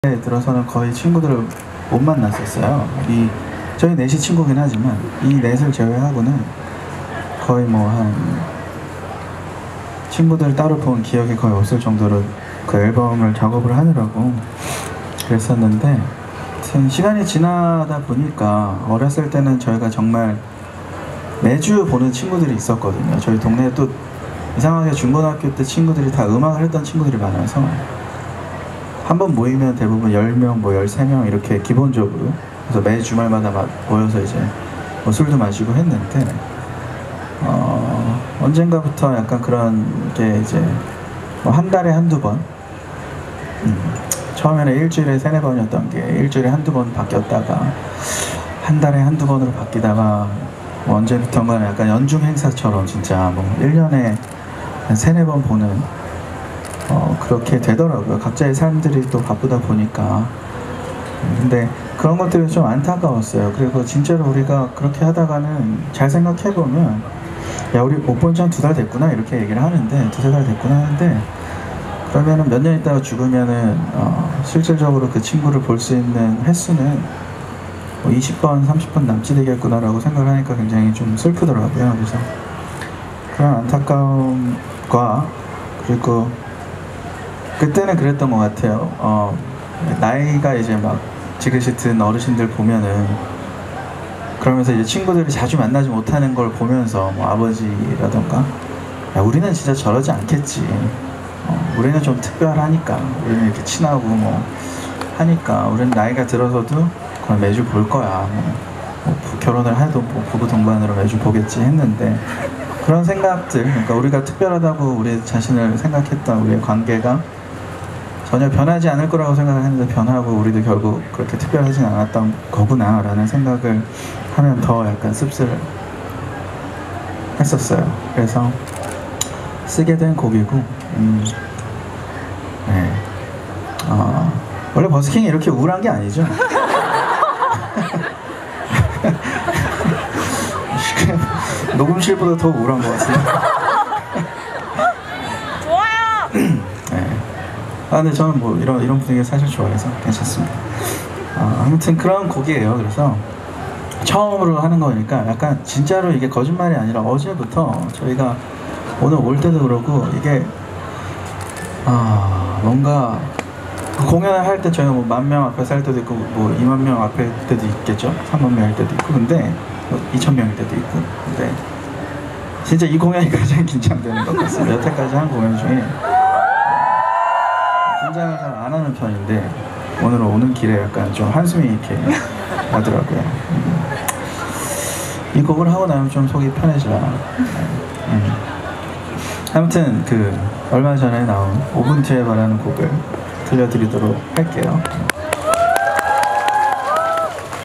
들어서는 거의 친구들을 못 만났었어요. 저희 넷이 친구긴 하지만 이 넷을 제외하고는 거의 뭐 한 친구들 따로 본 기억이 거의 없을 정도로 그 앨범을 작업을 하느라고 그랬었는데, 시간이 지나다 보니까 어렸을 때는 저희가 정말 매주 보는 친구들이 있었거든요. 저희 동네에 또 이상하게 중고등학교 때 친구들이 다 음악을 했던 친구들이 많아서 한 번 모이면 대부분 10명, 뭐 13명 이렇게 기본적으로, 그래서 매 주말마다 모여서 이제 뭐 술도 마시고 했는데, 언젠가부터 약간 그런 게 이제 뭐 한 달에 한두 번, 처음에는 일주일에 3-4번이었던 게 일주일에 한두 번 바뀌었다가 한 달에 한두 번으로 바뀌다가 뭐 언제부턴가는 약간 연중 행사처럼 진짜 뭐 1년에 한 3-4번 보는 그렇게 되더라고요. 각자의 삶들이 또 바쁘다 보니까. 근데 그런 것들이 좀 안타까웠어요. 그리고 진짜로 우리가 그렇게 하다가는 잘 생각해보면, 야, 우리 못 본 지 한 2달 됐구나 이렇게 얘기를 하는데, 2-3달 됐구나 하는데, 그러면은 몇 년 있다가 죽으면은 실질적으로 그 친구를 볼 수 있는 횟수는 뭐 20번, 30번 남지 되겠구나라고 생각을 하니까 굉장히 좀 슬프더라고요. 그래서 그런 안타까움과, 그리고 그때는 그랬던 것 같아요. 나이가 이제 막 지그시 든 어르신들 보면은, 그러면서 이제 친구들이 자주 만나지 못하는 걸 보면서 뭐 아버지라던가, 야, 우리는 진짜 저러지 않겠지. 우리는 좀 특별하니까, 우리는 이렇게 친하고 뭐 하니까, 우리는 나이가 들어서도 그걸 매주 볼 거야. 뭐 결혼을 해도 뭐 부부 동반으로 매주 보겠지 했는데, 그런 생각들, 그러니까 우리가 특별하다고 우리 자신을 생각했던 우리의 관계가 전혀 변하지 않을 거라고 생각을 했는데 변하고, 우리도 결국 그렇게 특별하진 않았던 거구나 라는 생각을 하면 더 약간 씁쓸했었어요. 그래서 쓰게 된 곡이고, 네. 원래 버스킹이 이렇게 우울한 게 아니죠. 녹음실보다 더 우울한 것 같습니다. 근데 저는 뭐 이런 분위기 사실 좋아해서 괜찮습니다. 아무튼 그런 곡이에요. 그래서 처음으로 하는 거니까 약간 진짜로 이게 거짓말이 아니라 어제부터 저희가 오늘 올 때도 그러고, 이게 뭔가 공연을 할 때 저희가 뭐 10,000명 앞에서 할 때도 있고 뭐 20,000명 앞에 할 때도 있겠죠. 30,000명 할 때도 있고, 근데 2,000명일 때도 있고, 근데 진짜 이 공연이 가장 긴장되는 것 같습니다. 여태까지 한 공연 중에 긴장을 잘 안 하는 편인데, 오늘은 오는 길에 약간 좀 한숨이 이렇게 나더라고요. 이 곡을 하고 나면 좀 속이 편해져요. 아무튼 얼마 전에 나온 5분 뒤에 바라는 곡을 들려드리도록 할게요.